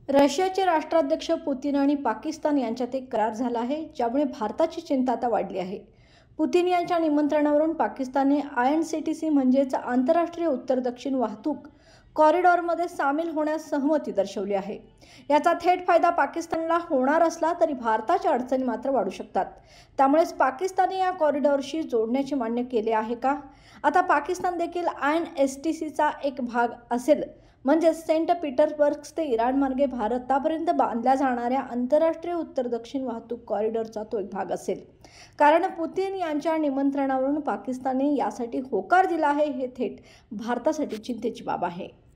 रशियाचे राष्ट्राध्यक्ष पुतीन आणि पाकिस्तान यांच्यात एक करार झाला आहे, ज्यामुळे भारताची चिंता आता वाढली आहे. पुतीन यांच्या निमंत्रणावरून पाकिस्तानने INCTC म्हणजेच आंतरराष्ट्रीय उत्तर-दक्षिण वाहतूक कॉरिडॉरमध्ये सामील होण्यास सहमती दर्शवली आहे. याचा थेट फायदा पाकिस्तानला होणार असला तरी भारताच्या अडचणी मात्र वाढू शकतात. त्यामुळेच पाकिस्तानने या कॉरिडॉरशी जोडण्याचे मान्य केले आहे का? आता पाकिस्तान देखील INSTCचा एक भाग असेल, म्हणजे सेंट पीटर्सबर्ग ते इराण मार्गे भारतापर्यंत बांधल्या जाणाऱ्या आंतरराष्ट्रीय उत्तर-दक्षिण वाहतूक कॉरिडॉरचा तो एक भाग असेल. कारण पुतीन यांच्या निमंत्रणावरून पाकिस्तानने यासाठी होकार दिला आहे, हे थेट भारतासाठी चिंतेची बाब आहे.